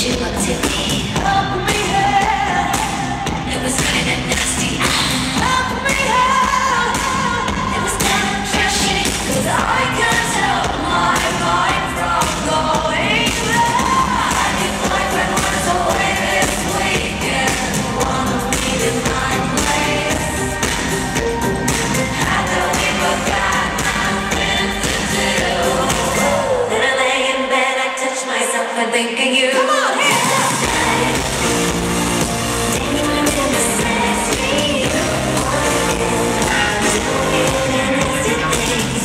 she looked at me. Help me out. It was kinda nasty. Help me out. It was kinda trashy. 'Cause I can't help my mind from going there. I can find my words away this weekend. Wanna meet in my place. I know we both got nothing to do. Then I lay in bed, I touch myself and think of you. Come on, hands up! Dancing in the Sexxx Dreams. Doing nasty things.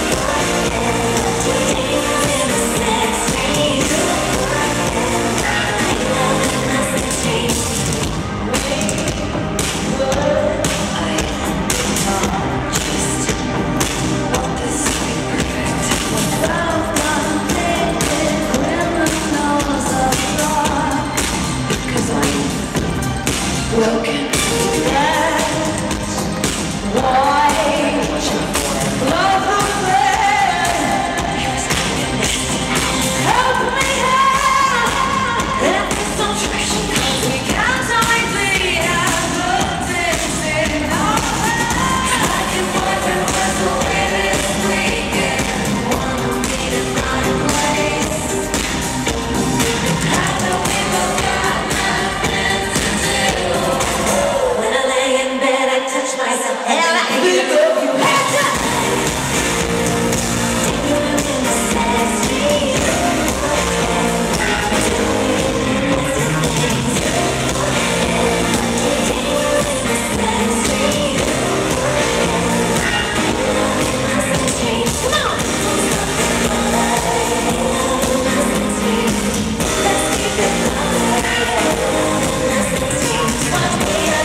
Dancing in the Sexxx Dreams. Make love in my Sexxx Dreams. Broken. That's why love affair. Help me out. That is so trashy. 'Cause we can't hardly have the dancing on. I can wipe and words away this weekend. Wanna meet in my place. I know we both got nothing to do. When I lay in bed, I touch myself and I think of you. Hands up! Dancing in the Sexxx Dreams. Doing nasty things. Dancing in the Sexxx Dreams. Come on! Let's keep it watch me up.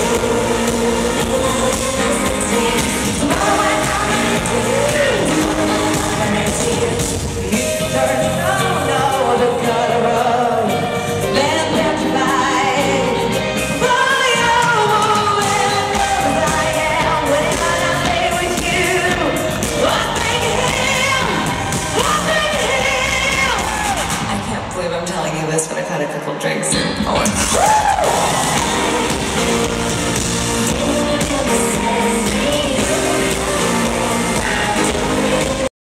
Tomorrow I I can't believe I'm telling you this, but I've had a couple drinks.